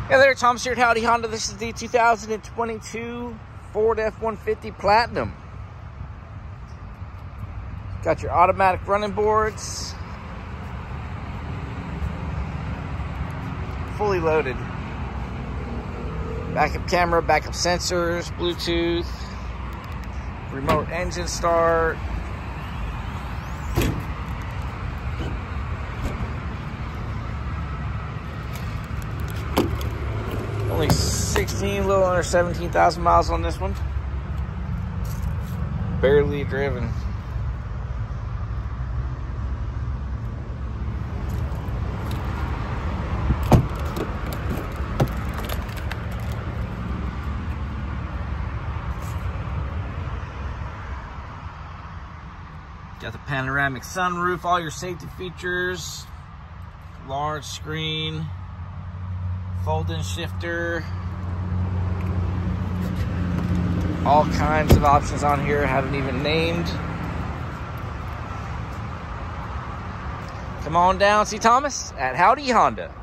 Hey there, Thomas here at Howdy Honda. This is the 2022 Ford F-150 Platinum. Got your automatic running boards. Fully loaded. Backup camera, backup sensors, Bluetooth, remote engine start. Only 16, a little under 17,000 miles on this one. Barely driven. Got the panoramic sunroof, all your safety features, large screen, fold-in shifter, all kinds of options on here, haven't even named. Come on down, see Thomas at Howdy Honda.